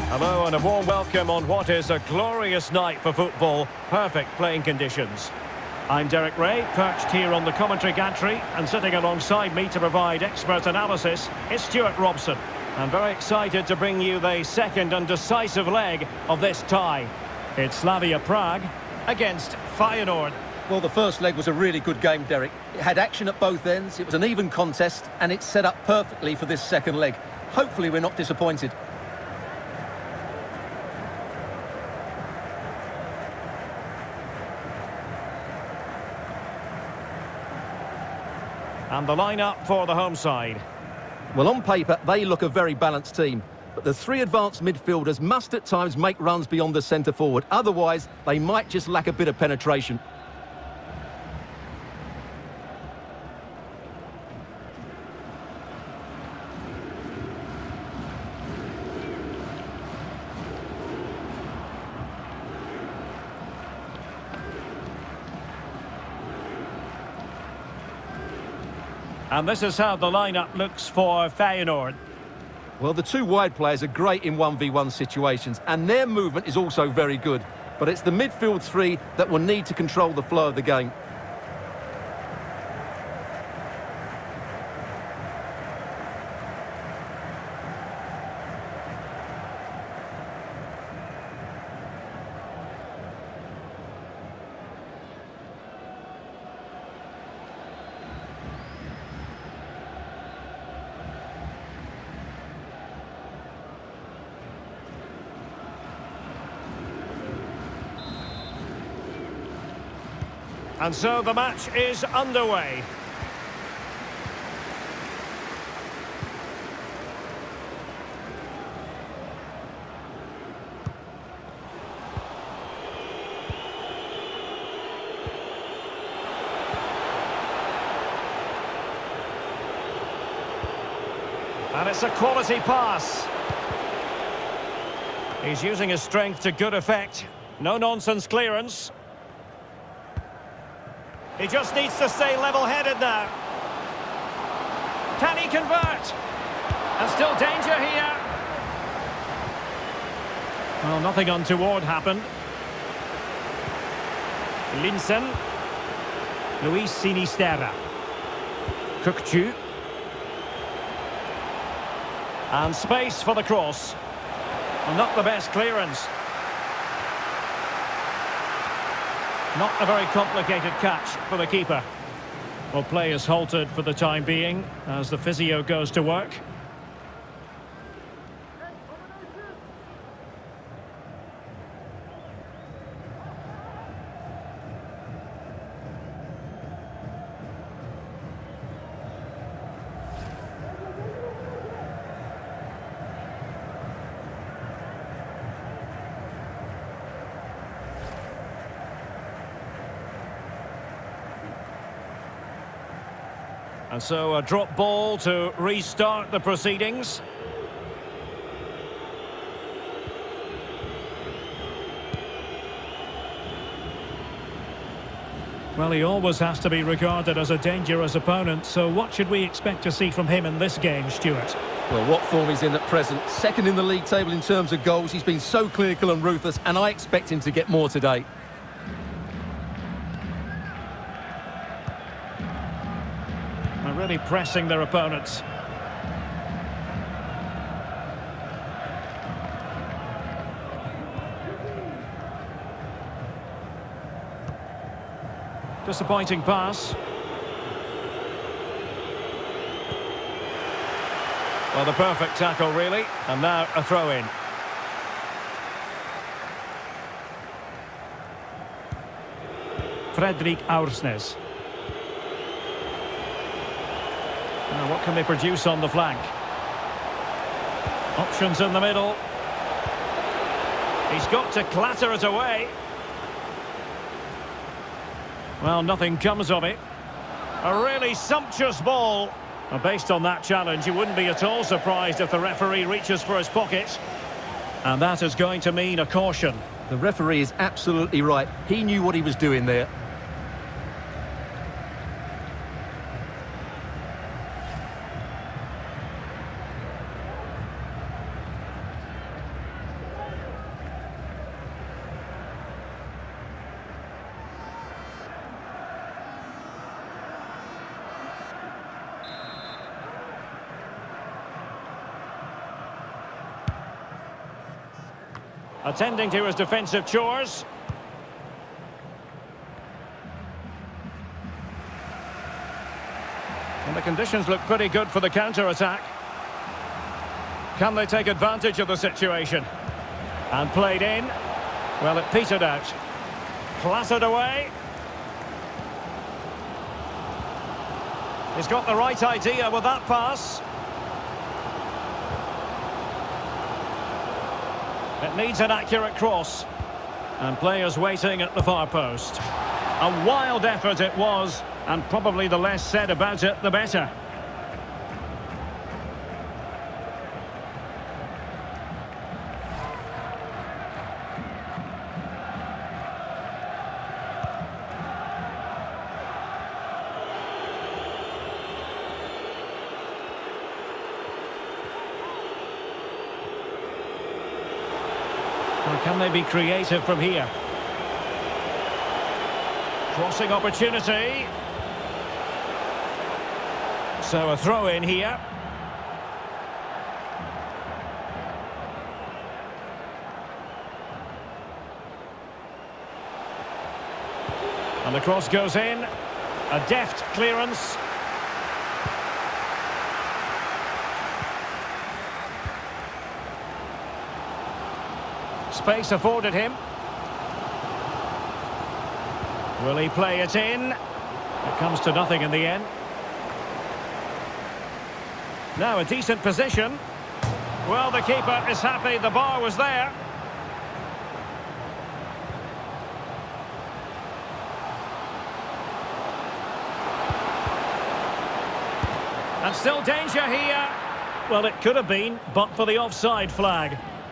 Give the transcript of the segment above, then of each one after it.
Hello and a warm welcome on what is a glorious night for football. Perfect playing conditions. I'm Derek Ray, perched here on the commentary gantry, and sitting alongside me to provide expert analysis is Stuart Robson. I'm very excited to bring you the second and decisive leg of this tie. It's Slavia Prague against Feyenoord. Well, the first leg was a really good game, Derek. It had action at both ends, it was an even contest, and it's set up perfectly for this second leg. Hopefully we're not disappointed. And the lineup for the home side. Well, on paper, they look a very balanced team. But the three advanced midfielders must at times make runs beyond the centre forward. Otherwise, they might just lack a bit of penetration. And this is how the lineup looks for Feyenoord. Well, the two wide players are great in 1v1 situations, and their movement is also very good. But it's the midfield three that will need to control the flow of the game. And so the match is underway. And it's a quality pass. He's using his strength to good effect. No-nonsense clearance. He just needs to stay level-headed now. Can he convert? And still danger here. Well, nothing untoward happened. Linsen. Luis Sinisterra. Kukçu. And space for the cross. Well, not the best clearance. Not a very complicated catch for the keeper. Well, play is halted for the time being as the physio goes to work. And so a drop ball to restart the proceedings. Well, he always has to be regarded as a dangerous opponent, so what should we expect to see from him in this game, Stuart? Well, what form he's in at present. Second in the league table in terms of goals. He's been so clinical and ruthless, and I expect him to get more today. Really pressing their opponents. Disappointing pass. Well, the perfect tackle, really. And now a throw-in. Fredrik Aursnes. Now, what can they produce on the flank? Options in the middle. He's got to clatter it away. Well, nothing comes of it. A really sumptuous ball. And based on that challenge, you wouldn't be at all surprised if the referee reaches for his pocket. And that is going to mean a caution. The referee is absolutely right. He knew what he was doing there. attending to his defensive chores. And the conditions look pretty good for the counter-attack. Can they take advantage of the situation? And played in. Well, it petered out. Clattered away. He's got the right idea with that pass. It needs an accurate cross. And players waiting at the far post. A wild effort it was, and probably the less said about it, the better. Or can they be creative from here? Crossing opportunity. So a throw in here. And the cross goes in. A deft clearance. Space afforded him. Will he play it in? It comes to nothing in the end. Now a decent position. Well, the keeper is happy the bar was there. And still danger here. Well, it could have been, but for the offside flag.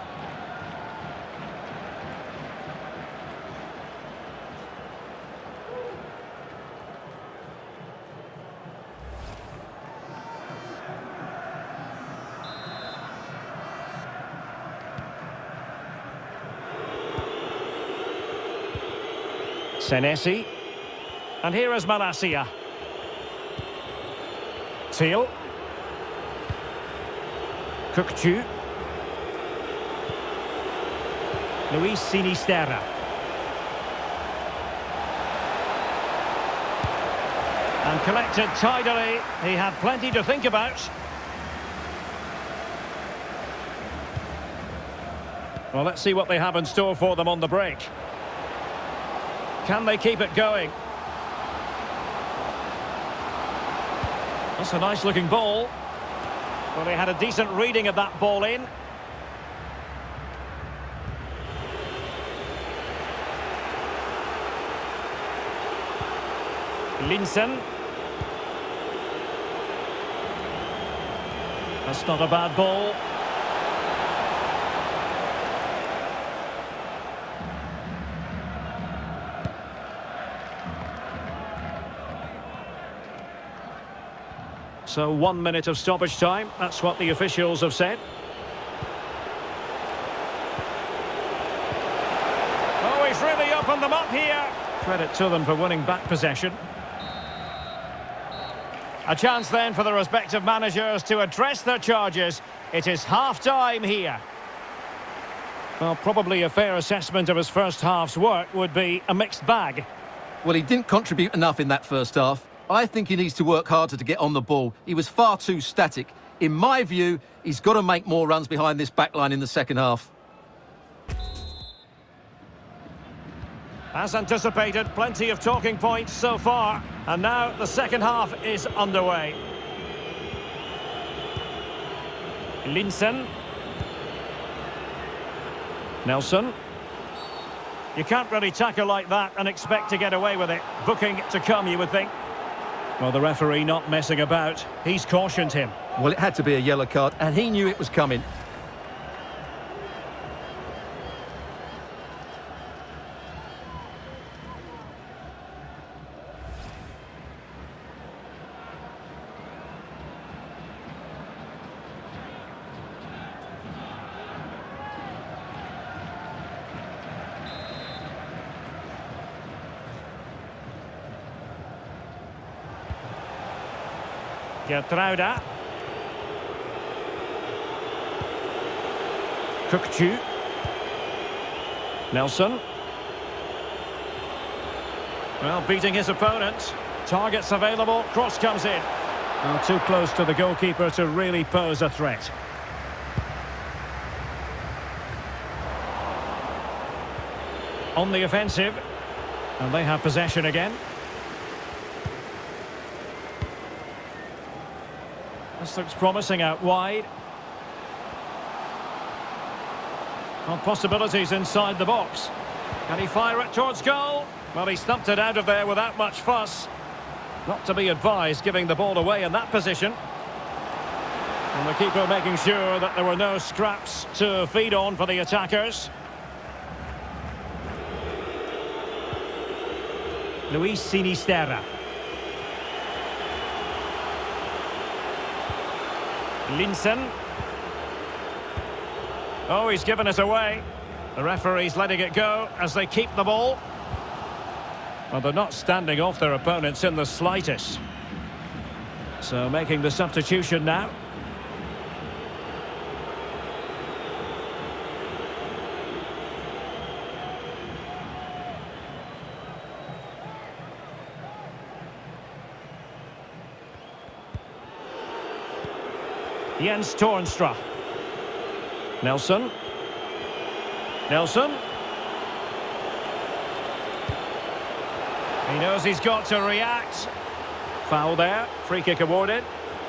Senesi. And here is Malacia. Teal. Kukçu. Luis Sinisterra. And collected tidily. He had plenty to think about. Well, let's see what they have in store for them on the break. Can they keep it going? That's a nice-looking ball. Well, they had a decent reading of that ball in. Linsen. That's not a bad ball. So 1 minute of stoppage time, that's what the officials have said. Oh, he's really opened them up here. Credit to them for winning back possession. A chance then for the respective managers to address their charges. It is half-time here. Well, probably a fair assessment of his first half's work would be a mixed bag. Well, he didn't contribute enough in that first half. I think he needs to work harder to get on the ball. He was far too static. In my view, he's got to make more runs behind this backline in the second half. As anticipated, plenty of talking points so far. And now the second half is underway. Linsen. Nelson. You can't really tackle like that and expect to get away with it. Booking to come, you would think. Well, the referee not messing about. He's cautioned him. Well, it had to be a yellow card, and he knew it was coming. Gertruida. Kukçu. Nelson. Well, beating his opponent. Targets available, cross comes in. Well, too close to the goalkeeper to really pose a threat. On the offensive. And they have possession again. This looks promising out wide. Well, possibilities inside the box. Can he fire it towards goal? Well, he stumped it out of there without much fuss. Not to be advised giving the ball away in that position. And the keeper making sure that there were no scraps to feed on for the attackers. Luis Sinisterra. Linson. Oh, he's given it away. The referee's letting it go as they keep the ball. Well, they're not standing off their opponents in the slightest. So making the substitution now. Jens Toornstra. Nelson. Nelson. He knows he's got to react. Foul there. Free kick awarded.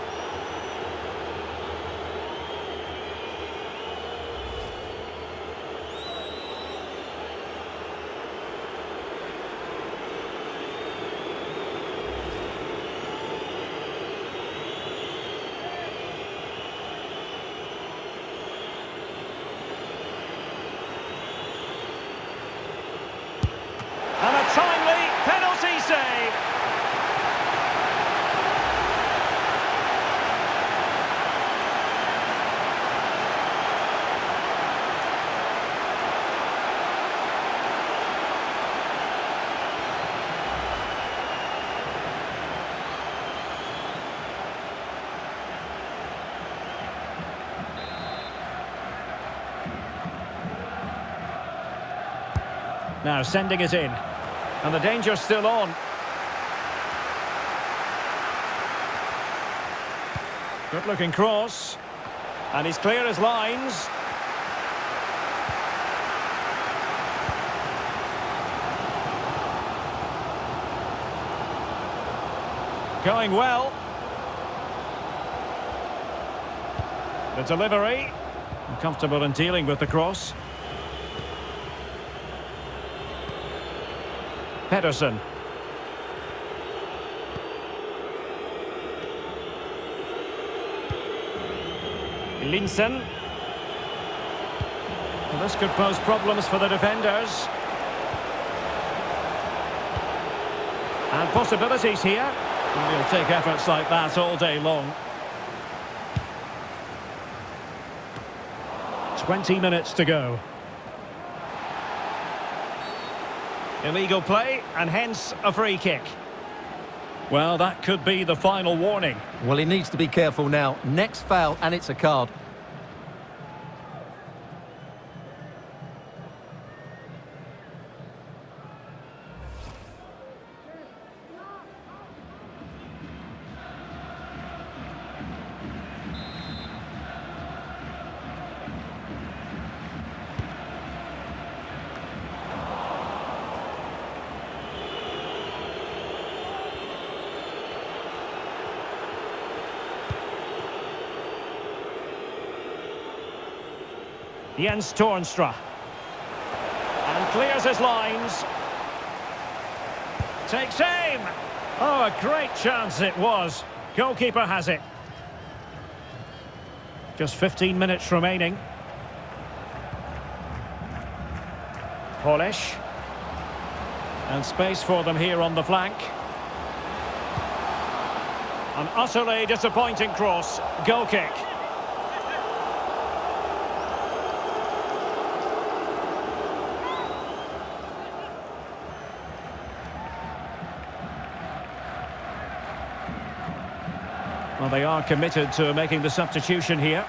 And a timely penalty save. Now sending it in. And the danger's still on. Good looking cross. And he's clear as lines. Going well. The delivery. Comfortable in dealing with the cross. Pedersen. Linson. Well, this could pose problems for the defenders. And possibilities here. And he'll take efforts like that all day long. 20 minutes to go. Illegal play, and hence a free kick. Well, that could be the final warning. Well, he needs to be careful now. Next foul, and it's a card. Jens Toornstra. And clears his lines. Takes aim. Oh, a great chance it was. Goalkeeper has it. Just 15 minutes remaining. Polish. And space for them here on the flank. An utterly disappointing cross. Goal kick. Well, they are committed to making the substitution here.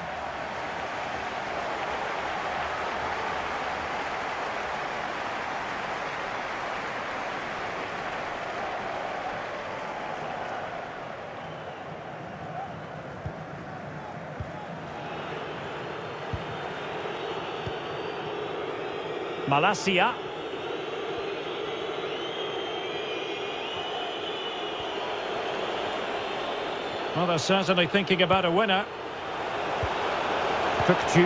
Malacia. Well, they're certainly thinking about a winner. Cookju.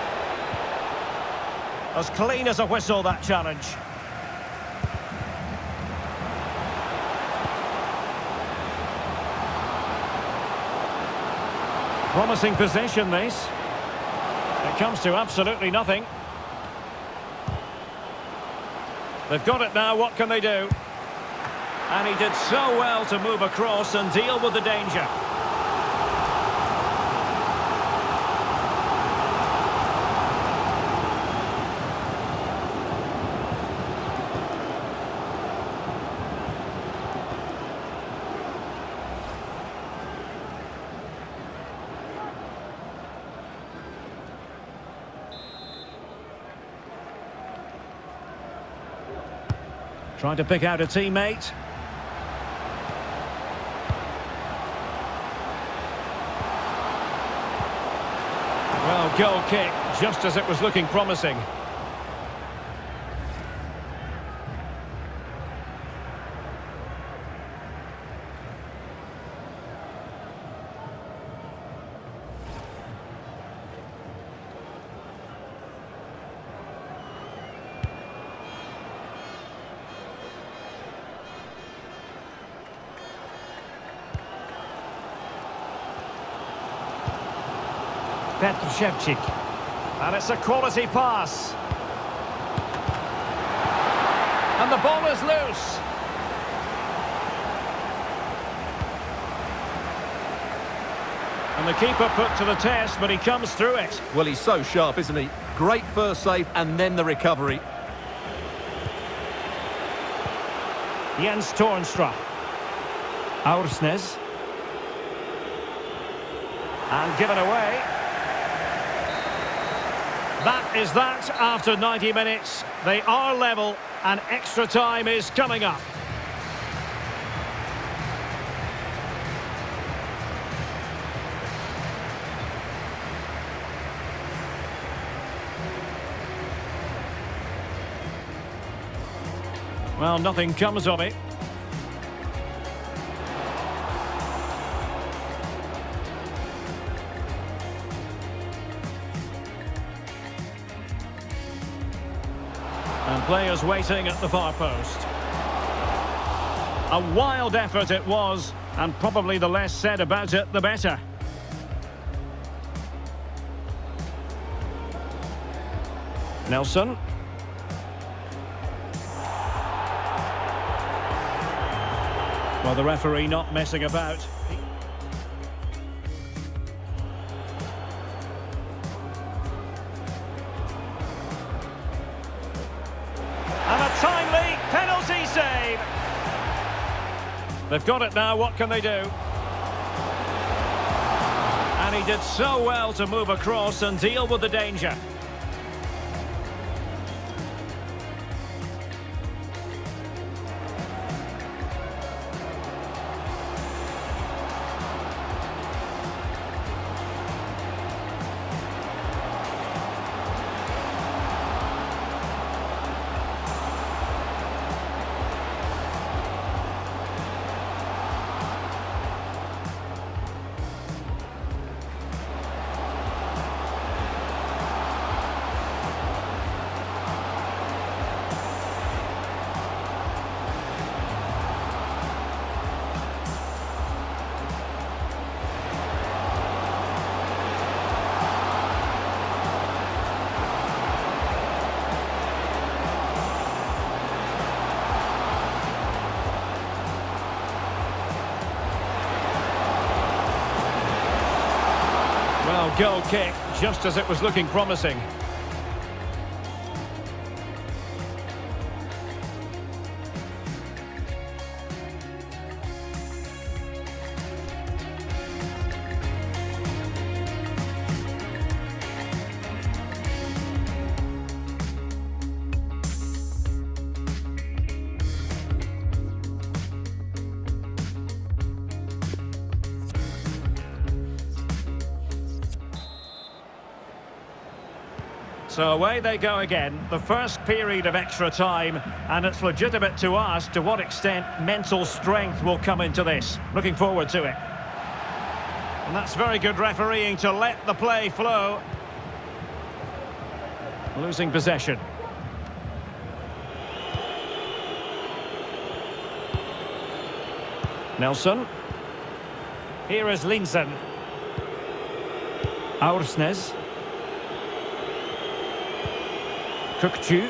As clean as a whistle, that challenge. Promising possession, this. It comes to absolutely nothing. They've got it now, what can they do? And he did so well to move across and deal with the danger. Trying to pick out a teammate. Well, goal kick, just as it was looking promising. Petruševčík. And it's a quality pass. And the ball is loose. And the keeper put to the test, but he comes through it. Well, he's so sharp, isn't he? Great first save and then the recovery. Jens Toornstra. Aursnes. And given away. That is that after 90 minutes. They are level and extra time is coming up. Well, nothing comes of it. And players waiting at the far post. A wild effort it was, and probably the less said about it, the better. Nelson. Well, the referee not messing about. And a timely penalty save. They've got it now, what can they do? And he did so well to move across and deal with the danger. Well, goal kick, just as it was looking promising. So away they go again, the first period of extra time, and it's legitimate to ask to what extent mental strength will come into this. Looking forward to it. And that's very good refereeing to let the play flow. Losing possession. Nelson. Here is Linsen. Aursnes. Kukçu.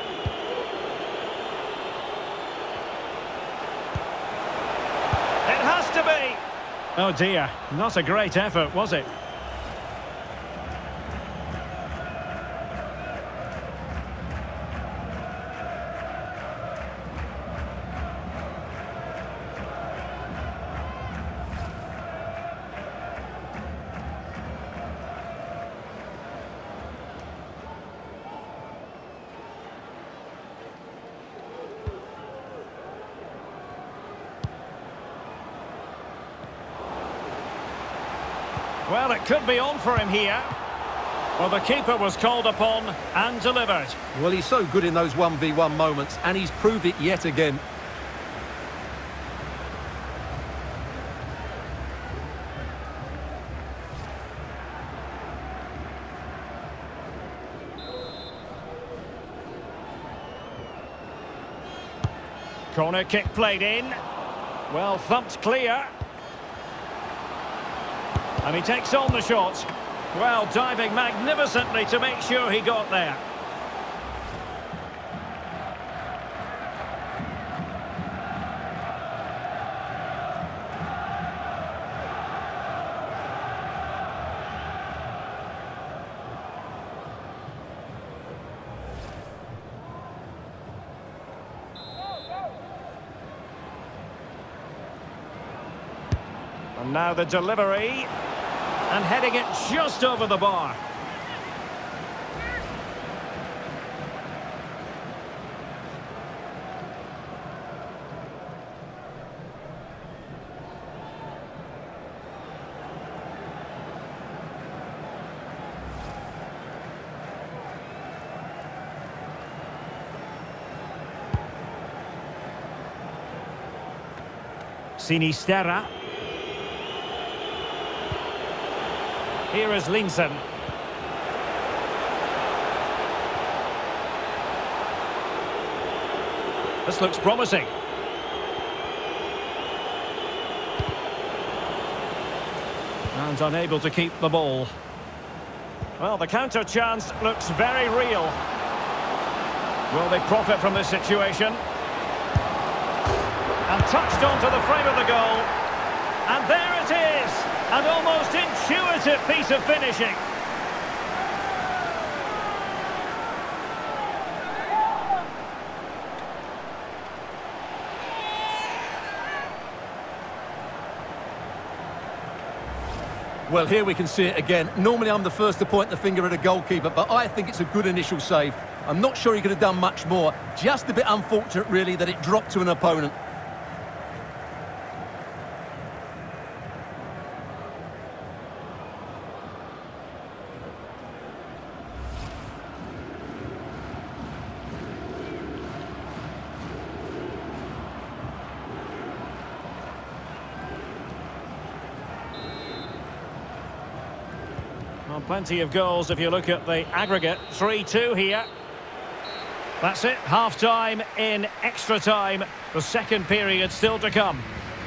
It has to be! Oh dear, not a great effort, was it? Well, it could be on for him here. Well, the keeper was called upon and delivered. Well, he's so good in those 1v1 moments, and he's proved it yet again. Corner kick played in. Well, thumped clear. And he takes on the shot. Well, diving magnificently to make sure he got there. And now the delivery. And heading it just over the bar. Sinisterra. Here is Linsen. This looks promising. And unable to keep the ball. Well, the counter chance looks very real. Will they profit from this situation? And touched onto the frame of the goal. And there it is! An almost intuitive piece of finishing. Well, here we can see it again. Normally I'm the first to point the finger at a goalkeeper, but I think it's a good initial save. I'm not sure he could have done much more. Just a bit unfortunate, really, that it dropped to an opponent. Well, plenty of goals if you look at the aggregate. 3-2 here. That's it, half-time in extra time. The second period still to come.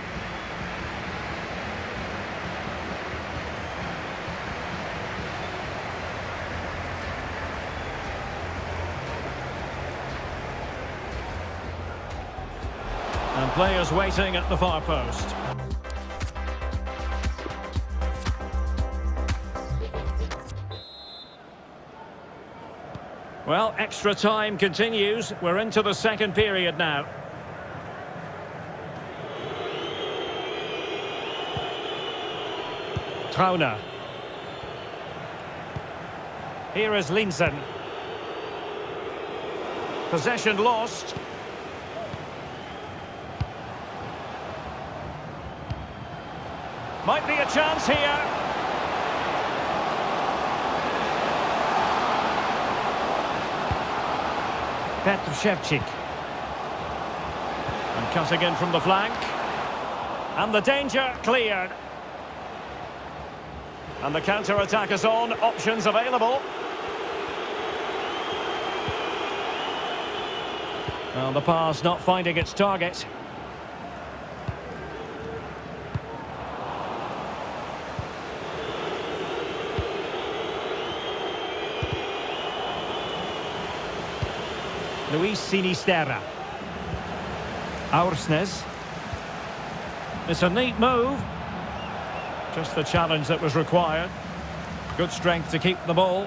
And players waiting at the far post. Well, extra time continues. We're into the second period now. Trauner. Here is Linsen. Possession lost. Might be a chance here. Petr Ševčík. And cutting in from the flank. And the danger cleared. And the counter-attack is on. Options available. Well, the pass not finding its target. Luis Sinisterra. Aursnes. It's a neat move. Just the challenge that was required. Good strength to keep the ball.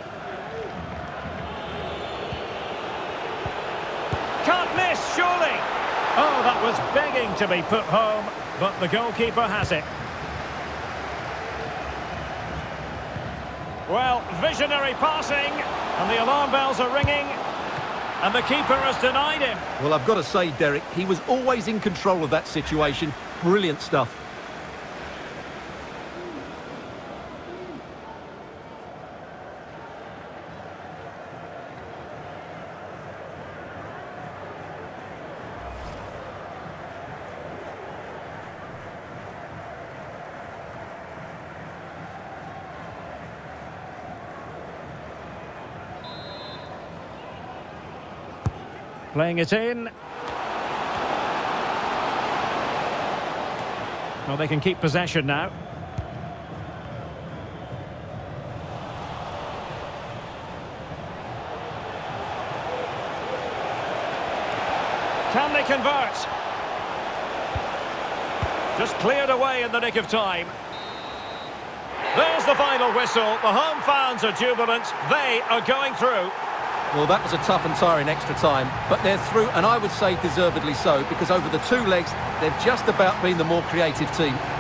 Can't miss, surely. Oh, that was begging to be put home, but the goalkeeper has it. Well, visionary passing, and the alarm bells are ringing. And the keeper has denied him. Well, I've got to say, Derek, he was always in control of that situation. Brilliant stuff. Playing it in. Well, they can keep possession now. Can they convert? Just cleared away in the nick of time. There's the final whistle. The home fans are jubilant. They are going through. Well, that was a tough and tiring extra time, but they're through, and I would say deservedly so, because over the two legs, they've just about been the more creative team.